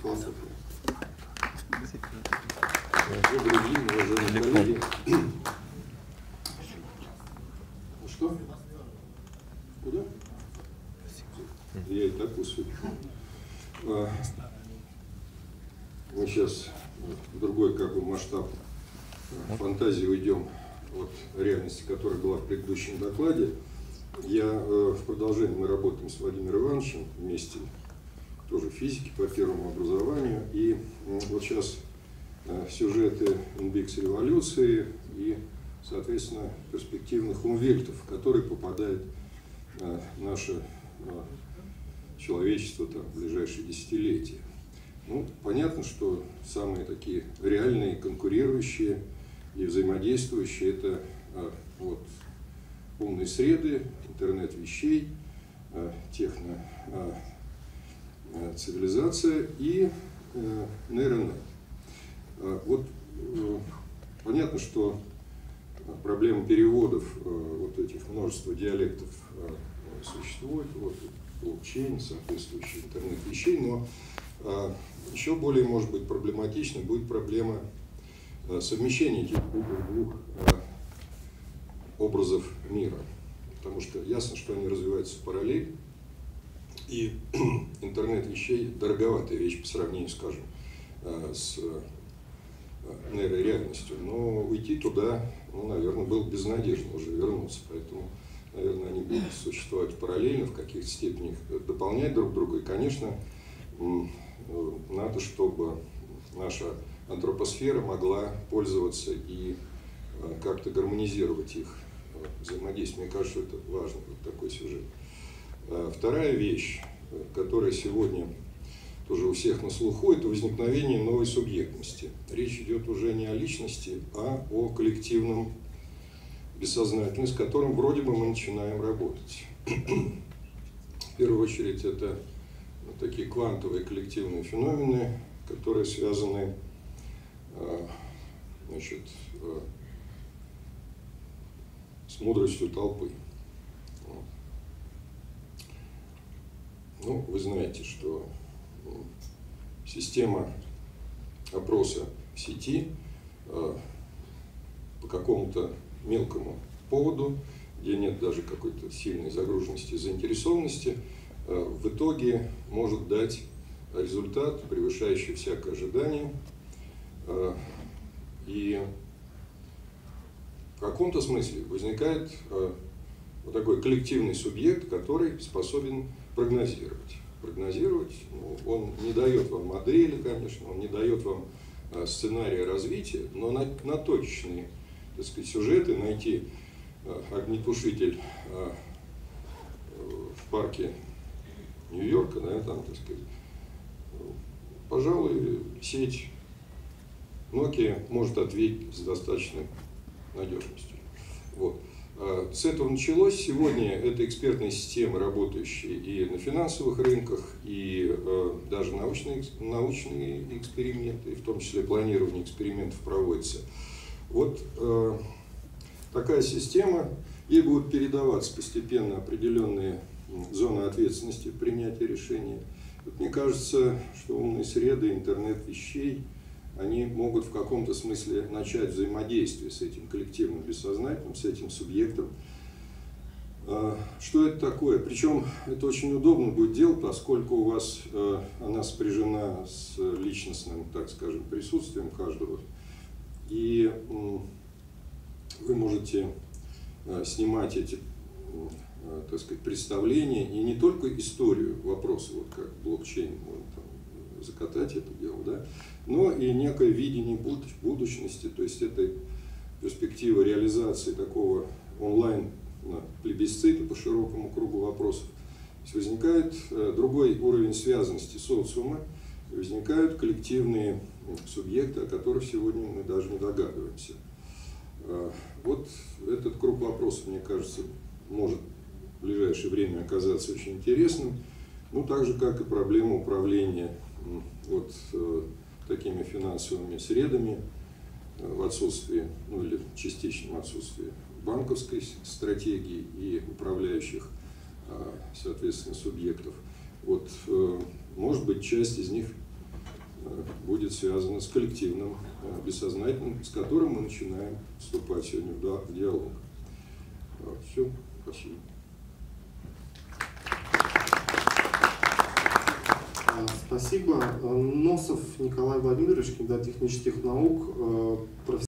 Добрый день, уважаемые коллеги. Что? Куда? Я и так усыплю. Мы сейчас в другой масштаб фантазии уйдем от реальности, которая была в предыдущем докладе. В продолжении мы работаем с Владимиром Ивановичем вместе, тоже физики по первому образованию. И вот сейчас сюжеты Индекс революции и, соответственно, перспективных умвельтов, в которые попадает наше человечество в ближайшие десятилетия. Ну, понятно, что самые такие реальные, конкурирующие и взаимодействующие – это умные среды, интернет вещей, цивилизация и нейронет. Понятно, что проблема переводов этих множества диалектов существует, блокчейн, соответствующий интернет вещей, но еще более, может быть, проблематичной будет проблема совмещения этих двух образов мира. Потому что ясно, что они развиваются в параллель, и интернет вещей дороговатая вещь по сравнению, скажем, с нейрореальностью. Но уйти туда, наверное, было безнадежно уже вернуться. Поэтому, наверное, они будут существовать параллельно, в каких-то степенях дополнять друг друга. И, конечно, надо, чтобы наша антропосфера могла пользоваться и как-то гармонизировать их взаимодействие. Мне кажется, это важный такой сюжет. Вторая вещь, которая сегодня тоже у всех на слуху, это возникновение новой субъектности. Речь идет уже не о личности, а о коллективном бессознательном, с которым вроде бы мы начинаем работать. В первую очередь это такие квантовые коллективные феномены, которые связаны с мудростью толпы. Вы знаете, что система опроса в сети по какому-то мелкому поводу, где нет даже какой-то сильной загруженности и заинтересованности, в итоге может дать результат, превышающий всякое ожидание. И в каком-то смысле возникает такой коллективный субъект, который способен прогнозировать. Он не дает вам модели, конечно, он не дает вам сценария развития, но на точечные, сюжеты найти огнетушитель в парке Нью-Йорка, пожалуй, сеть Nokia может ответить с достаточной надежностью. С этого началось. Сегодня это экспертные системы, работающие и на финансовых рынках, и даже научные эксперименты, в том числе планирование экспериментов проводится. Такая система, ей будут передаваться постепенно определенные зоны ответственности в принятии решений. Мне кажется, что умные среды, интернет вещей, они могут в каком-то смысле начать взаимодействие с этим коллективным бессознательным, с этим субъектом. Что это такое? Причем это очень удобно будет делать, поскольку у вас она спряжена с личностным, так скажем, присутствием каждого. И вы можете снимать эти, представления, и не только историю вопроса, как блокчейн, закатать это дело, но и некое видение будущности, то есть это перспектива реализации такого онлайн-плебисцита по широкому кругу вопросов. То есть возникает другой уровень связанности социума, возникают коллективные субъекты, о которых сегодня мы даже не догадываемся. Этот круг вопросов, мне кажется, может в ближайшее время оказаться очень интересным, так же, как и проблема управления такими финансовыми средами в отсутствии, или частичном отсутствии банковской стратегии и управляющих, соответственно, субъектов. Может быть, часть из них будет связано с коллективным, бессознательным, с которым мы начинаем вступать сегодня в диалог. Все, спасибо. Спасибо. Носов Николай Владимирович, кандидат технических наук, профессор.